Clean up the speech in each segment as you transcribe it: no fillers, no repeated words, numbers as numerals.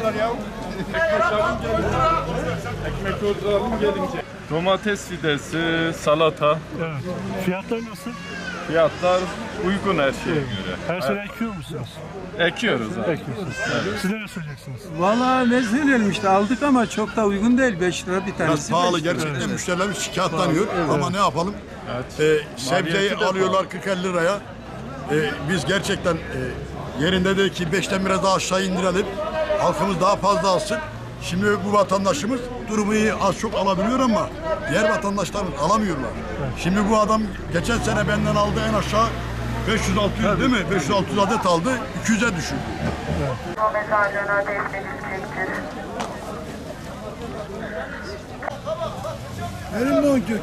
Ekmek oturalım gelince. Domates fidesi, salata. Evet. Fiyatlar nasıl? Fiyatlar uygun her şeye göre. Her sene ekiyor musunuz? Ekiyoruz abi. Ekiyorsunuz. Siz ne söyleyeceksiniz? Vallahi ne söyleyelim işte aldık ama çok da uygun değil. 5 lira bir tanesi. Biraz pahalı 5 lira. gerçekten müşterilerimiz şikayetlanıyor ama ne yapalım? Sebzeyi Maliyeti de alıyorlar 40-50 liraya. Biz gerçekten yerinde de ki 5'ten biraz daha aşağı indirelim. Halkımız daha fazla alsın. Şimdi bu vatandaşımız durumu iyi az çok alabiliyor ama diğer vatandaşlarımız alamıyorlar. Şimdi bu adam geçen sene benden aldı en aşağı 500-600 değil mi? 500-600 adet aldı, 200'e düşürdü. O mesajlarına teslim edilecektir. Verin bonkök.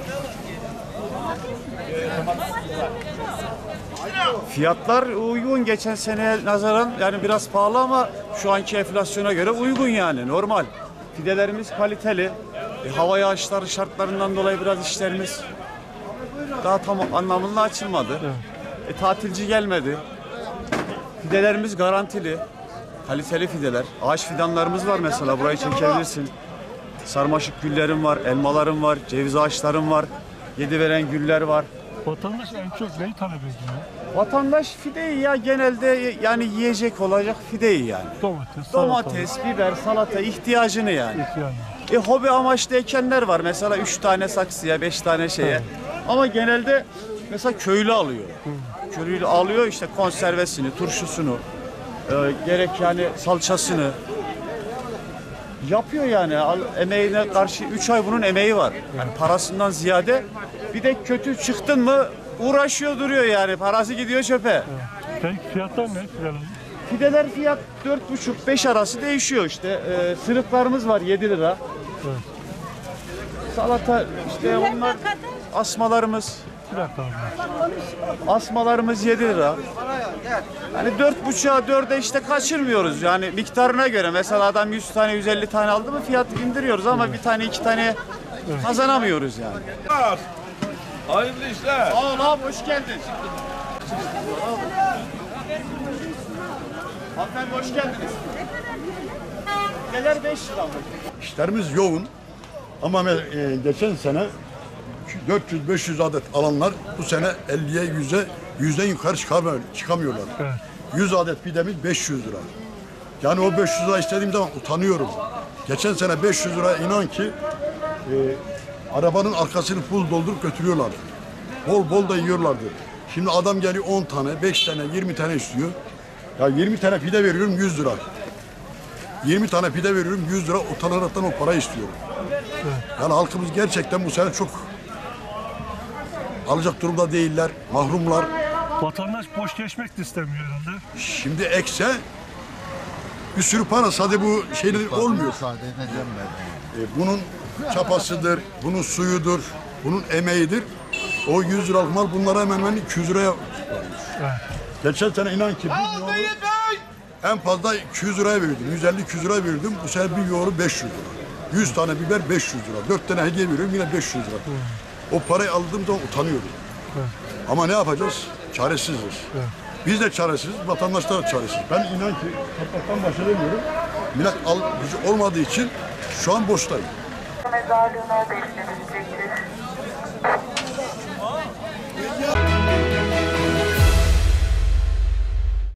Fiyatlar uygun geçen seneye nazaran, yani biraz pahalı ama şu anki enflasyona göre uygun, yani normal. Fidelerimiz kaliteli. Hava yağışları şartlarından dolayı biraz işlerimiz daha tam anlamında açılmadı. Tatilci gelmedi. Fidelerimiz garantili. Kaliteli fideler. Ağaç fidanlarımız var mesela, burayı çekebilirsin. Sarmaşık güllerim var, elmalarım var, ceviz ağaçlarım var. Yedi veren güller var. Vatandaş en çok neyi talep ediyor? Vatandaş fideyi ya genelde, yani yiyecek olacak fideyi yani. Domates, biber, salata ihtiyacını yani. Hobi amaçlı ekenler var. Mesela 3 tane saksıya, 5 tane şeye. Ama genelde mesela köylü alıyor. Köylü alıyor işte konservesini, turşusunu, gerek yani salçasını yapıyor yani. Emeğine karşı 3 ay bunun emeği var. Yani parasından ziyade, bir de kötü çıktın mı uğraşıyor duruyor yani. Parası gidiyor çöpe. Peki fiyatlar ne? Fideler fiyat 4,5-5 arası değişiyor işte. Sırıklarımız var 7 lira. Evet. Salata işte onlar, asmalarımız. Asmalarımız 7 lira. Hani 4,5'a 4'e işte kaçırmıyoruz yani miktarına göre. Mesela adam 100 tane 150 tane aldı mı fiyatı indiriyoruz ama bir tane 2 tane kazanamıyoruz yani. Hayırlı işler. Sağ ol abi, hoş geldin. Hanımefendi hoş geldiniz. Neler 5 lira mı? İşlerimiz yoğun ama geçen sene 400-500 adet alanlar bu sene 50'ye 100'den yukarı çıkamıyorlar. Evet. 100 adet pidemiz 500 lira. Yani o 500 lira istediğim zaman utanıyorum. Geçen sene 500 lira inan ki arabanın arkasını full doldurup götürüyorlardı. Bol bol da yiyorlardı. Şimdi adam geliyor 10 tane, 5 tane, 20 tane istiyor. Ya 20 tane pide veriyorum 100 lira. 20 tane pide veriyorum 100 lira, utanaraktan o parayı istiyorum. Yani halkımız gerçekten bu sene çok alacak durumda değiller, mahrumlar. Vatandaş boş geçmek de istemiyor herhalde. Şimdi ekse bir sürü para sadece bu şeyler olmuyor. Müsaade edeceğim ben. Bunun çapasıdır, bunun suyudur, bunun emeğidir. O 100 liralık mal bunlara hemen hemen 200 liraya varmış. Evet. Geçen sene inan ki bir yoğuru en fazla 200 liraya verirdim, 150-200 liraya verirdim. Bu sene bir yoğuru 500 lira. 100 tane biber 500 lira, 4 tane hediye veriyorum yine 500 lira. O parayı aldığım zaman utanıyorum. Ama ne yapacağız? Çaresiziz. Biz de çaresiziz, vatandaşlar da çaresiz. Ben inan ki topraktan baş edemiyorum. Millet gücü olmadığı için şu an boştayım. Mezarlığına teslim edilecektir.